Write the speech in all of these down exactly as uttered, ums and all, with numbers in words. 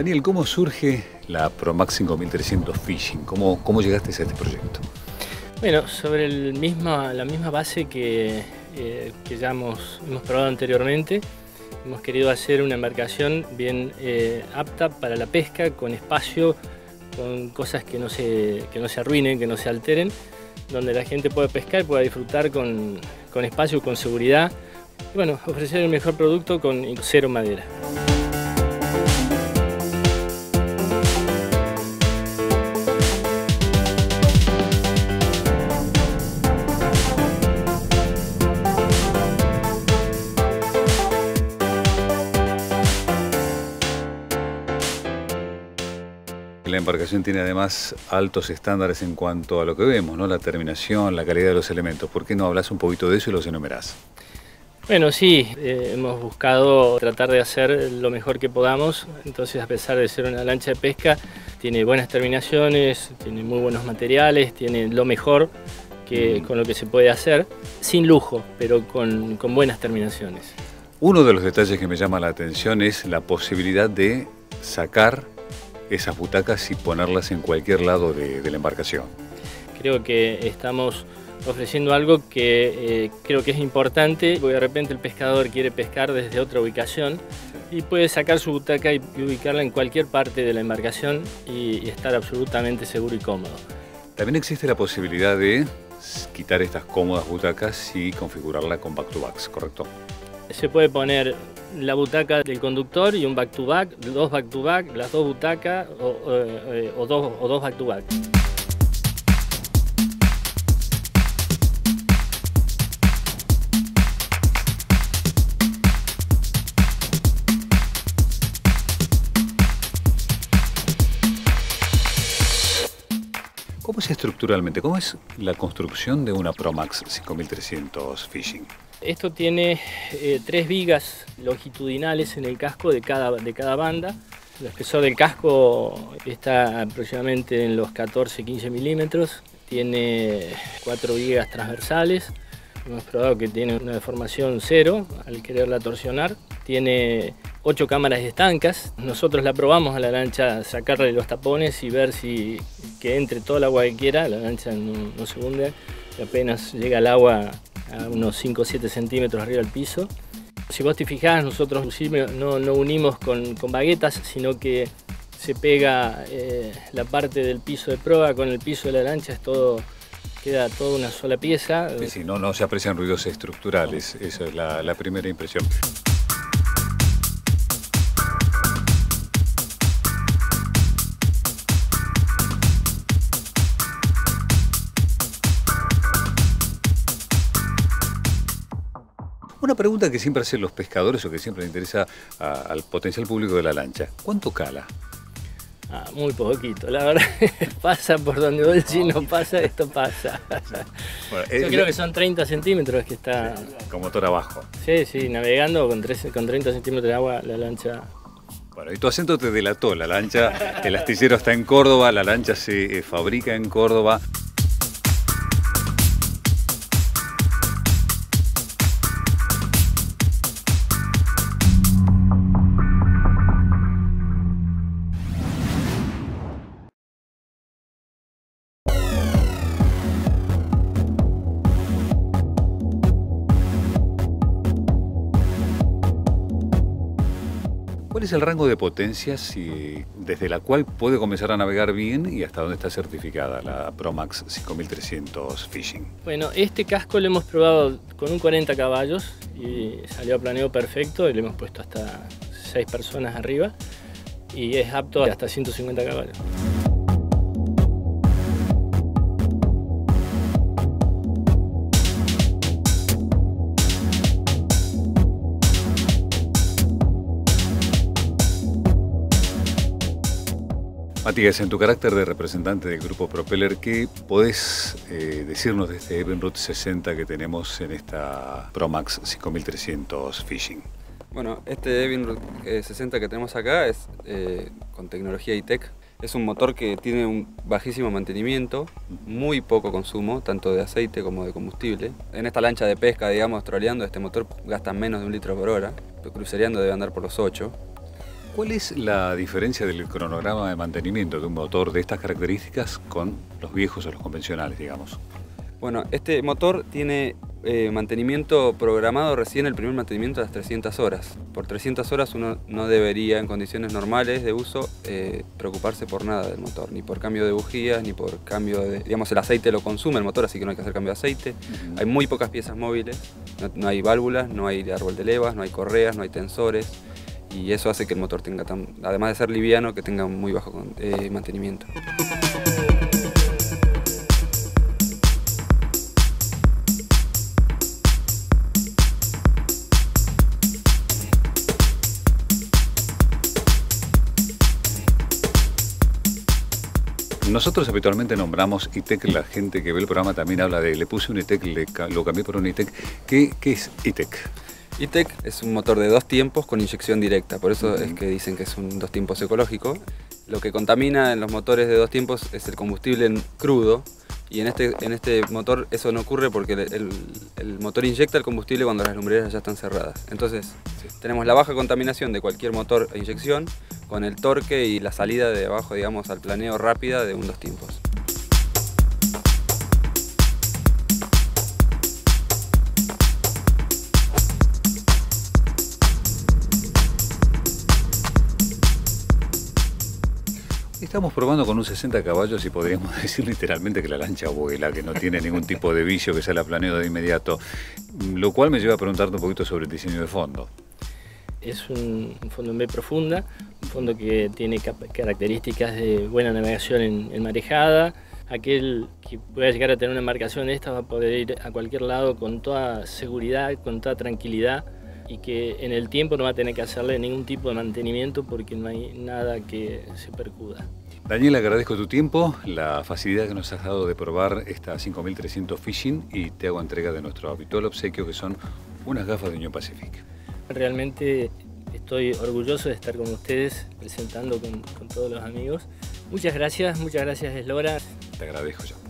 Daniel, ¿cómo surge la Promax cinco mil trescientos Fishing? ¿Cómo, cómo llegaste a este proyecto? Bueno, sobre el misma, la misma base que, eh, que ya hemos, hemos probado anteriormente, hemos querido hacer una embarcación bien eh, apta para la pesca, con espacio, con cosas que no, se, que no se arruinen, que no se alteren, donde la gente pueda pescar y pueda disfrutar con, con espacio, con seguridad. Y bueno, ofrecer el mejor producto con cero madera. La embarcación tiene además altos estándares en cuanto a lo que vemos, ¿no? La terminación, la calidad de los elementos. ¿Por qué no hablas un poquito de eso y los enumerás? Bueno, sí, eh, hemos buscado tratar de hacer lo mejor que podamos. Entonces, a pesar de ser una lancha de pesca, tiene buenas terminaciones, tiene muy buenos materiales, tiene lo mejor que, con lo que se puede hacer, sin lujo, pero con, con buenas terminaciones. Uno de los detalles que me llama la atención es la posibilidad de sacar esas butacas y ponerlas en cualquier lado de, de la embarcación. Creo que estamos ofreciendo algo que eh, creo que es importante, porque de repente el pescador quiere pescar desde otra ubicación y puede sacar su butaca y ubicarla en cualquier parte de la embarcación y, y estar absolutamente seguro y cómodo. También existe la posibilidad de quitar estas cómodas butacas y configurarla con back-to-backs, ¿correcto? Se puede poner la butaca del conductor y un back-to-back, dos back-to-back, las dos butacas o, o, o dos, o dos back-to-back. ¿Cómo es estructuralmente? ¿Cómo es la construcción de una Promax cinco mil trescientos Fishing? Esto tiene eh, tres vigas longitudinales en el casco de cada, de cada banda. El espesor del casco está aproximadamente en los catorce a quince milímetros. Tiene cuatro vigas transversales. Hemos probado que tiene una deformación cero al quererla torsionar. Tiene ocho cámaras estancas. Nosotros la probamos a la lancha, sacarle los tapones y ver si que entre todo el agua que quiera. La lancha no, no se hunde, apenas llega el agua a unos cinco o siete centímetros arriba del piso. Si vos te fijás, nosotros no, no unimos con, con baguetas, sino que se pega eh, la parte del piso de proa con el piso de la lancha, es todo, queda toda una sola pieza. Sí, sí, no, no se aprecian ruidos estructurales, esa es la, la primera impresión. Una pregunta que siempre hacen los pescadores o que siempre le interesa a, al potencial público de la lancha. ¿Cuánto cala? Ah, muy poquito, la verdad. Pasa por donde Dolce no pasa, esto pasa. Bueno, Yo eh, creo que son treinta centímetros que está... Con motor abajo. Sí, sí, navegando con, trece, con treinta centímetros de agua la lancha... Bueno, y tu acento te delató. La lancha, el astillero está en Córdoba, la lancha se eh, fabrica en Córdoba. ¿Cuál es el rango de potencias y desde la cual puede comenzar a navegar bien y hasta dónde está certificada la Promax cinco mil trescientos Fishing? Bueno, este casco lo hemos probado con un cuarenta caballos y salió a planeo perfecto y le hemos puesto hasta seis personas arriba y es apto hasta ciento cincuenta caballos. Matías, en tu carácter de representante del grupo Propeller, ¿qué podés eh, decirnos de este Evinrude sesenta que tenemos en esta Promax cinco mil trescientos Fishing? Bueno, este Evinrude eh, sesenta que tenemos acá es eh, con tecnología E-Tech. Es un motor que tiene un bajísimo mantenimiento, muy poco consumo, tanto de aceite como de combustible. En esta lancha de pesca, digamos, troleando, este motor gasta menos de un litro por hora, crucereando debe andar por los ocho. ¿Cuál es la diferencia del cronograma de mantenimiento de un motor de estas características con los viejos o los convencionales, digamos? Bueno, este motor tiene eh, mantenimiento programado recién, el primer mantenimiento a las trescientas horas. Por trescientas horas uno no debería, en condiciones normales de uso, eh, preocuparse por nada del motor, ni por cambio de bujías, ni por cambio de... Digamos, el aceite lo consume el motor, así que no hay que hacer cambio de aceite. Uh-huh. Hay muy pocas piezas móviles, no, no hay válvulas, no hay árbol de levas, no hay correas, no hay tensores, y eso hace que el motor tenga, tan, además de ser liviano, que tenga un muy bajo eh, mantenimiento. Nosotros habitualmente nombramos E-TEC, la gente que ve el programa también habla de, le puse un E-TEC, le, lo cambié por un E-TEC. ¿Qué, qué es E-TEC? E-TEC es un motor de dos tiempos con inyección directa, por eso uh-huh. es que dicen que es un dos tiempos ecológico. Lo que contamina en los motores de dos tiempos es el combustible crudo, y en este, en este motor eso no ocurre porque el, el, el motor inyecta el combustible cuando las lumbreras ya están cerradas. Entonces sí. tenemos la baja contaminación de cualquier motor a inyección con el torque y la salida de abajo, digamos, al planeo rápida de un dos tiempos. Estamos probando con un sesenta caballos y podríamos decir literalmente que la lancha vuela, que no tiene ningún tipo de vicio, que sale a planeo de inmediato, lo cual me lleva a preguntarte un poquito sobre el diseño de fondo. Es un, un fondo en B profunda, un fondo que tiene características de buena navegación en, en marejada. Aquel que pueda llegar a tener una embarcación de esta va a poder ir a cualquier lado con toda seguridad, con toda tranquilidad, y que en el tiempo no va a tener que hacerle ningún tipo de mantenimiento porque no hay nada que se percuda. Daniel, agradezco tu tiempo, la facilidad que nos has dado de probar esta cinco mil trescientos Fishing, y te hago entrega de nuestro habitual obsequio, que son unas gafas de Union Pacific. Realmente estoy orgulloso de estar con ustedes, presentando con, con todos los amigos. Muchas gracias, muchas gracias Eslora. Te agradezco yo.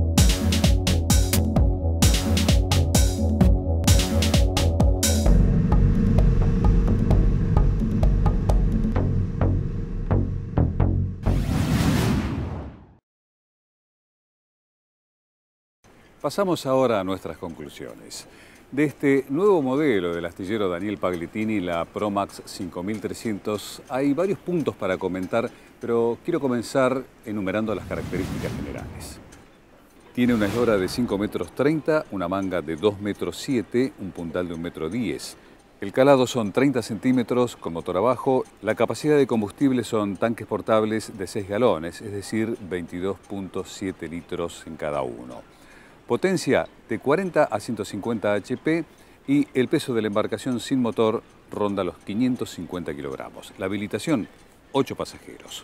Pasamos ahora a nuestras conclusiones. De este nuevo modelo del astillero Daniel Paglittini, la Promax cinco mil trescientos, hay varios puntos para comentar, pero quiero comenzar enumerando las características generales. Tiene una eslora de cinco metros treinta, una manga de dos metros siete, un puntal de un metro diez. El calado son treinta centímetros con motor abajo. La capacidad de combustible son tanques portables de seis galones, es decir, veintidós punto siete litros en cada uno. Potencia de cuarenta a ciento cincuenta H P y el peso de la embarcación sin motor ronda los quinientos cincuenta kilogramos. La habilitación, ocho pasajeros.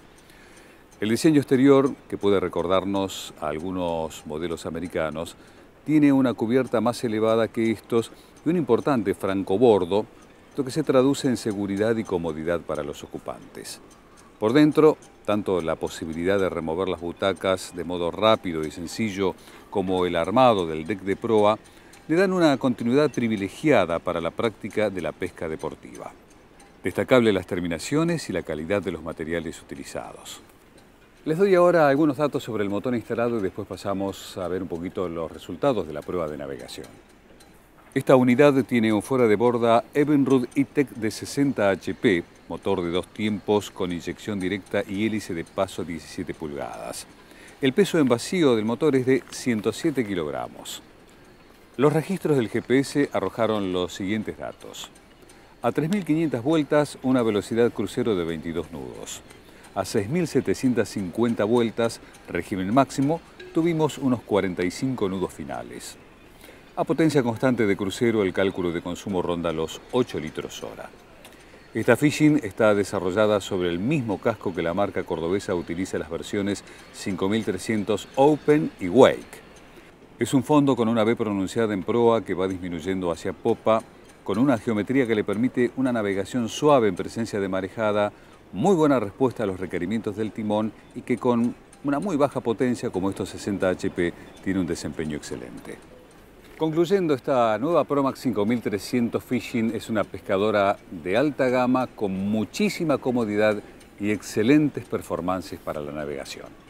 El diseño exterior, que puede recordarnos a algunos modelos americanos, tiene una cubierta más elevada que estos y un importante francobordo, lo que se traduce en seguridad y comodidad para los ocupantes. Por dentro, tanto la posibilidad de remover las butacas de modo rápido y sencillo como el armado del deck de proa le dan una continuidad privilegiada para la práctica de la pesca deportiva. Destacable las terminaciones y la calidad de los materiales utilizados. Les doy ahora algunos datos sobre el motor instalado y después pasamos a ver un poquito los resultados de la prueba de navegación. Esta unidad tiene un fuera de borda Evinrude E-TEC de sesenta H P, motor de dos tiempos con inyección directa y hélice de paso diecisiete pulgadas. El peso en vacío del motor es de ciento siete kilogramos. Los registros del G P S arrojaron los siguientes datos. A tres mil quinientas vueltas, una velocidad crucero de veintidós nudos. A seis mil setecientas cincuenta vueltas, régimen máximo, tuvimos unos cuarenta y cinco nudos finales. A potencia constante de crucero, el cálculo de consumo ronda los ocho litros hora. Esta Fishing está desarrollada sobre el mismo casco que la marca cordobesa utiliza en las versiones cinco mil trescientos Open y Wake. Es un fondo con una B pronunciada en proa que va disminuyendo hacia popa, con una geometría que le permite una navegación suave en presencia de marejada, muy buena respuesta a los requerimientos del timón y que con una muy baja potencia como estos sesenta H P tiene un desempeño excelente. Concluyendo, esta nueva Promax cinco mil trescientos Fishing es una pescadora de alta gama con muchísima comodidad y excelentes performances para la navegación.